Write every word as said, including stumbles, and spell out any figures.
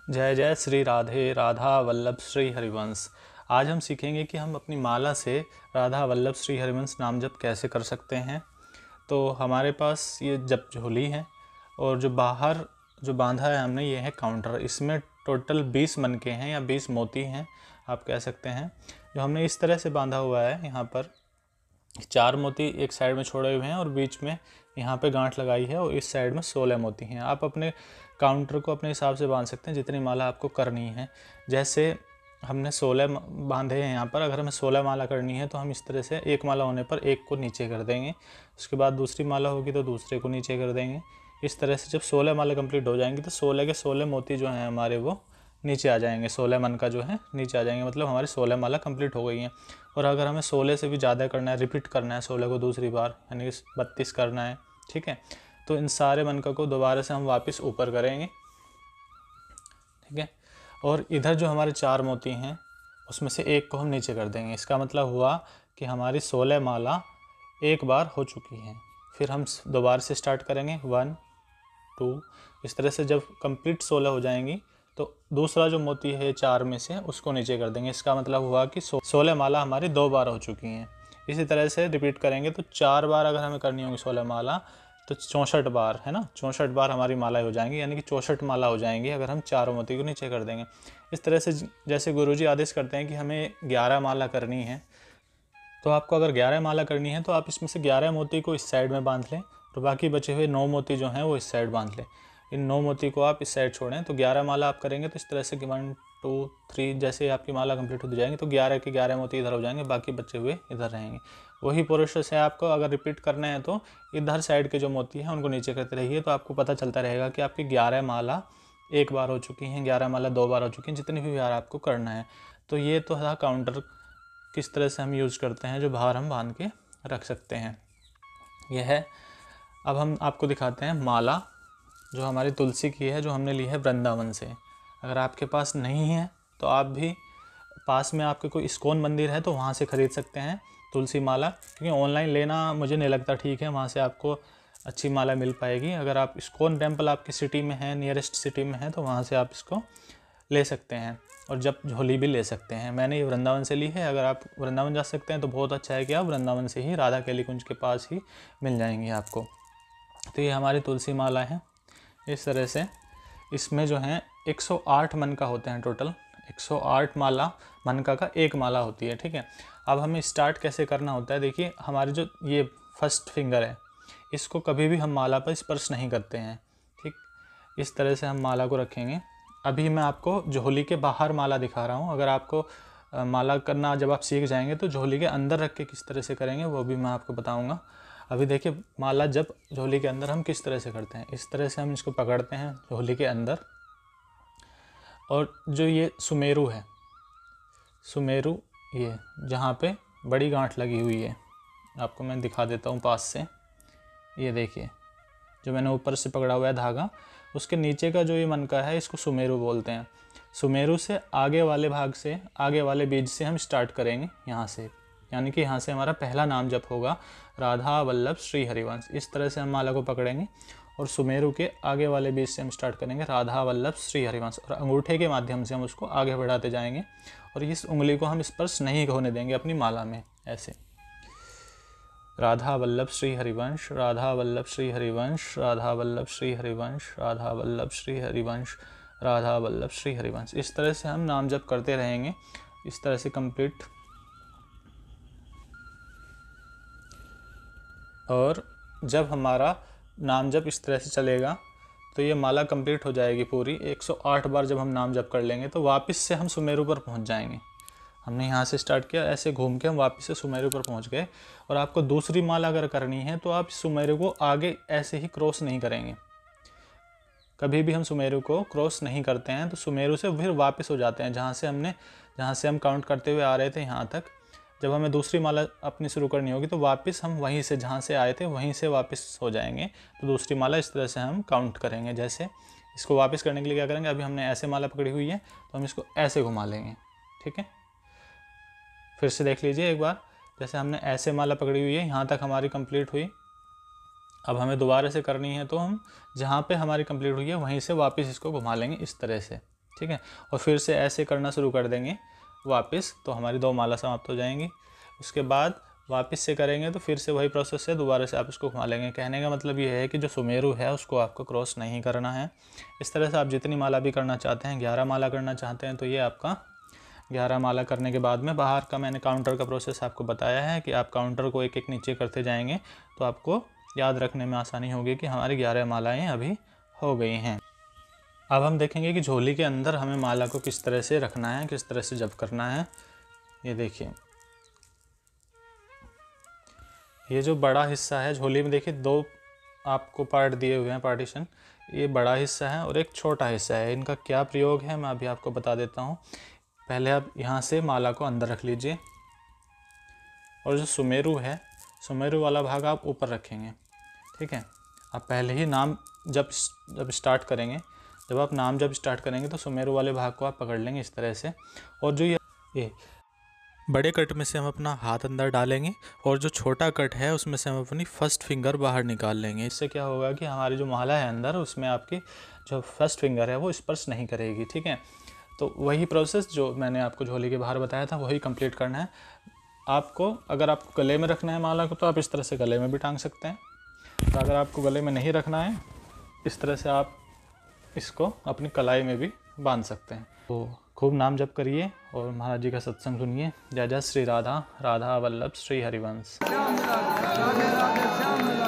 जय जय श्री राधे राधा वल्लभ श्री हरिवंश। आज हम सीखेंगे कि हम अपनी माला से राधा वल्लभ श्री हरिवंश नाम जप कैसे कर सकते हैं। तो हमारे पास ये जप झोली है और जो बाहर जो बांधा है हमने ये है काउंटर। इसमें टोटल बीस मनके हैं या बीस मोती हैं आप कह सकते हैं, जो हमने इस तरह से बांधा हुआ है। यहाँ पर चार मोती एक साइड में छोड़े हुए हैं और बीच में यहाँ पे गांठ लगाई है और इस साइड में सोलह मोती हैं। आप अपने काउंटर को अपने हिसाब से बांध सकते हैं जितनी माला आपको करनी है। जैसे हमने सोलह बांधे हैं यहाँ पर, अगर हमें सोलह माला करनी है तो हम इस तरह से एक माला होने पर एक को नीचे कर देंगे, उसके बाद दूसरी माला होगी तो दूसरे को नीचे कर देंगे। इस तरह से जब सोलह माला कंप्लीट हो जाएंगी तो सोलह के सोलह मोती जो हैं हमारे वो नीचे आ जाएंगे। सोलह मन का जो है नीचे आ जाएंगे, मतलब हमारी सोलह माला कंप्लीट हो गई हैं। और अगर हमें सोलह से भी ज़्यादा करना है, रिपीट करना है सोलह को दूसरी बार, यानी कि बत्तीस करना है, ठीक है, तो इन सारे मनका को दोबारा से हम वापस ऊपर करेंगे, ठीक है। और इधर जो हमारे चार मोती हैं उसमें से एक को हम नीचे कर देंगे। इसका मतलब हुआ कि हमारी सोलह माला एक बार हो चुकी हैं। फिर हम दोबारा से स्टार्ट करेंगे, वन टू, इस तरह से जब कंप्लीट सोलह हो जाएंगी तो दूसरा जो मोती है चार में से उसको नीचे कर देंगे। इसका मतलब हुआ कि सोलह माला हमारी दो बार हो चुकी हैं। इसी तरह से रिपीट करेंगे तो चार बार अगर हमें करनी होगी सोलह माला तो चौंसठ बार, है ना, चौंसठ बार हमारी माला हो जाएंगी, यानी कि चौंसठ माला हो जाएंगी अगर हम चारों मोती को नीचे कर देंगे। इस तरह से जैसे गुरुजी आदेश करते हैं कि हमें ग्यारह माला करनी है, तो आपको अगर ग्यारह माला करनी है तो आप इसमें से ग्यारह मोती को इस साइड में बांध लें और बाकी बचे हुए नौ मोती जो हैं वो इस साइड बांध लें। इन नौ मोती को आप इस साइड छोड़ें तो ग्यारह माला आप करेंगे तो इस तरह से कि वन टू थ्री, जैसे आपकी माला कंप्लीट हो जाएंगी तो ग्यारह के ग्यारह मोती इधर हो जाएंगे, बाकी बचे हुए इधर रहेंगे। वही प्रोसेस है, आपको अगर रिपीट करना है तो इधर साइड के जो मोती हैं उनको नीचे करते रहिए, तो आपको पता चलता रहेगा कि आपकी ग्यारह माला एक बार हो चुकी हैं, ग्यारह माला दो बार हो चुकी हैं, जितनी भी बार आपको करना है। तो ये तो था काउंटर किस तरह से हम यूज़ करते हैं, जो बाहर हम बांध के रख सकते हैं, यह है। अब हम आपको दिखाते हैं माला जो हमारी तुलसी की है, जो हमने ली है वृंदावन से। अगर आपके पास नहीं है तो आप भी पास में आपके कोई इस्कॉन मंदिर है तो वहाँ से ख़रीद सकते हैं तुलसी माला, क्योंकि ऑनलाइन लेना मुझे नहीं लगता ठीक है, वहाँ से आपको अच्छी माला मिल पाएगी। अगर आप इस्कॉन टेम्पल आपकी सिटी में है, नियरेस्ट सिटी में है, तो वहाँ से आप इसको ले सकते हैं और जब झोली भी ले सकते हैं। मैंने ये वृंदावन से ली है। अगर आप वृंदावन जा सकते हैं तो बहुत अच्छा है कि आप वृंदावन से ही, राधा केली कुंज के पास ही मिल जाएंगी आपको। तो ये हमारी तुलसी माला है। इस तरह से इसमें जो है एक सौ आठ मनका होते हैं टोटल। एक सौ आठ माला मनका का एक माला होती है, ठीक है। अब हमें स्टार्ट कैसे करना होता है, देखिए हमारी जो ये फर्स्ट फिंगर है इसको कभी भी हम माला पर स्पर्श नहीं करते हैं, ठीक। इस तरह से हम माला को रखेंगे। अभी मैं आपको झोली के बाहर माला दिखा रहा हूँ। अगर आपको माला करना जब आप सीख जाएंगे तो झोली के अंदर रख के किस तरह से करेंगे वो भी मैं आपको बताऊँगा। अभी देखिए माला जब झोली के अंदर हम किस तरह से करते हैं, इस तरह से हम इसको पकड़ते हैं झोली के अंदर, और जो ये सुमेरु है, सुमेरु ये जहाँ पे बड़ी गांठ लगी हुई है, आपको मैं दिखा देता हूँ पास से। ये देखिए जो मैंने ऊपर से पकड़ा हुआ है धागा, उसके नीचे का जो ये मनका है इसको सुमेरु बोलते हैं। सुमेरु से आगे वाले भाग से, आगे वाले बीज से हम स्टार्ट करेंगे यहाँ से, यानी कि यहाँ से हमारा पहला नाम जप होगा राधा वल्लभ श्री हरिवंश। इस तरह से हम माला को पकड़ेंगे और सुमेरु के आगे वाले बीज से हम स्टार्ट करेंगे राधा वल्लभ श्री हरिवंश, और अंगूठे के माध्यम से हम उसको आगे बढ़ाते जाएंगे और इस उंगली को हम स्पर्श नहीं होने देंगे अपनी माला में। ऐसे राधा वल्लभ श्री हरिवंश, राधा वल्लभ श्री हरिवंश, राधा वल्लभ श्री हरिवंश, राधा वल्लभ श्री हरिवंश, राधा वल्लभ श्री हरिवंश। इस तरह से हम नाम जप करते रहेंगे, इस तरह से कंप्लीट। और जब हमारा नाम जप इस तरह से चलेगा तो ये माला कंप्लीट हो जाएगी पूरी। एक सौ आठ बार जब हम नाम जप कर लेंगे तो वापस से हम सुमेरु पर पहुंच जाएंगे। हमने यहाँ से स्टार्ट किया, ऐसे घूम के हम वापस से सुमेरु पर पहुंच गए। और आपको दूसरी माला अगर करनी है तो आप सुमेरु को आगे ऐसे ही क्रॉस नहीं करेंगे। कभी भी हम सुमेरु को क्रॉस नहीं करते हैं तो सुमेरु से फिर वापस हो जाते हैं जहाँ से हमने जहाँ से हम काउंट करते हुए आ रहे थे यहाँ तक। जब हमें दूसरी माला अपनी शुरू करनी होगी तो वापस हम वहीं से, जहाँ से आए थे वहीं से वापस हो जाएंगे। तो दूसरी माला इस तरह से हम काउंट करेंगे। जैसे इसको वापस करने के लिए क्या करेंगे, अभी हमने ऐसे माला पकड़ी हुई है तो हम इसको ऐसे घुमा लेंगे, ठीक है। फिर से देख लीजिए एक बार, जैसे हमने ऐसे माला पकड़ी हुई है, यहाँ तक हमारी कंप्लीट हुई। अब हमें दोबारा से करनी है तो हम जहाँ पे हमारी कंप्लीट हुई है वहीं से वापस इसको घुमा लेंगे इस तरह से, ठीक है। और फिर से ऐसे करना शुरू कर देंगे वापस, तो हमारी दो माला समाप्त हो जाएंगी। उसके बाद वापस से करेंगे तो फिर से वही प्रोसेस है, दोबारा से आप इसको घुमा लेंगे। कहने का मतलब ये है कि जो सुमेरु है उसको आपको क्रॉस नहीं करना है। इस तरह से आप जितनी माला भी करना चाहते हैं, ग्यारह माला करना चाहते हैं तो ये आपका ग्यारह माला करने के बाद में बाहर का मैंने काउंटर का प्रोसेस आपको बताया है कि आप काउंटर को एक एक नीचे करते जाएंगे तो आपको याद रखने में आसानी होगी कि हमारी ग्यारह मालाएँ अभी हो गई हैं। अब हम देखेंगे कि झोली के अंदर हमें माला को किस तरह से रखना है, किस तरह से जप करना है। ये देखिए, ये जो बड़ा हिस्सा है झोली में, देखिए दो आपको पार्ट दिए हुए हैं, पार्टीशन। ये बड़ा हिस्सा है और एक छोटा हिस्सा है। इनका क्या प्रयोग है मैं अभी आपको बता देता हूँ। पहले आप यहाँ से माला को अंदर रख लीजिए और जो सुमेरु है, सुमेरु वाला भाग आप ऊपर रखेंगे, ठीक है। आप पहले ही नाम जब जब स्टार्ट करेंगे, जब आप नाम जब स्टार्ट करेंगे तो सुमेरु वाले भाग को आप पकड़ लेंगे इस तरह से। और जो ये ये बड़े कट में से हम अपना हाथ अंदर डालेंगे और जो छोटा कट है उसमें से हम अपनी फर्स्ट फिंगर बाहर निकाल लेंगे। इससे क्या होगा कि हमारी जो माला है अंदर, उसमें आपकी जो फर्स्ट फिंगर है वो स्पर्श नहीं करेगी, ठीक है। तो वही प्रोसेस जो मैंने आपको झोली के बाहर बताया था वही कंप्लीट करना है आपको। अगर आपको गले में रखना है माला को तो आप इस तरह से गले में भी टांग सकते हैं, तो अगर आपको गले में नहीं रखना है इस तरह से आप इसको अपनी कलाई में भी बांध सकते हैं। तो खूब नाम जप करिए और महाराज जी का सत्संग सुनिए। जय जय श्री राधा, राधा वल्लभ श्री हरिवंश।